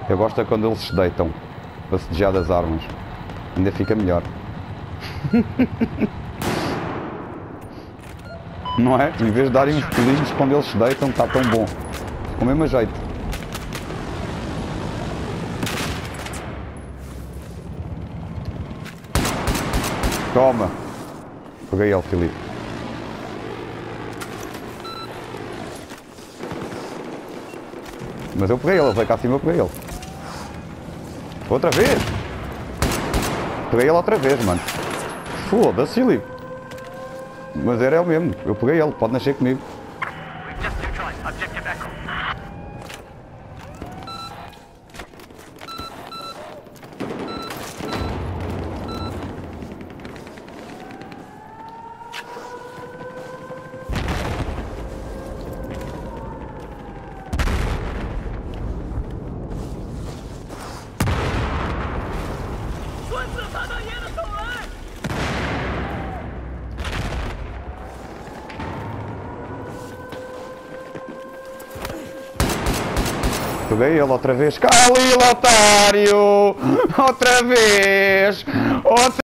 Eu gosto é quando eles se deitam para se desviar das armas. Ainda fica melhor. Não é? Em vez de darem uns pulinhos quando eles se deitam, está tão bom. Com o mesmo jeito. Toma! Peguei ele, Filipe. Mas eu peguei ele veio cá acima, eu peguei ele. Outra vez! Peguei ele outra vez, mano. Foda-se, Filipe. Mas era ele mesmo, eu peguei ele, pode nascer comigo. Peguei ele outra vez. Khalil, otário! Outra vez! Outra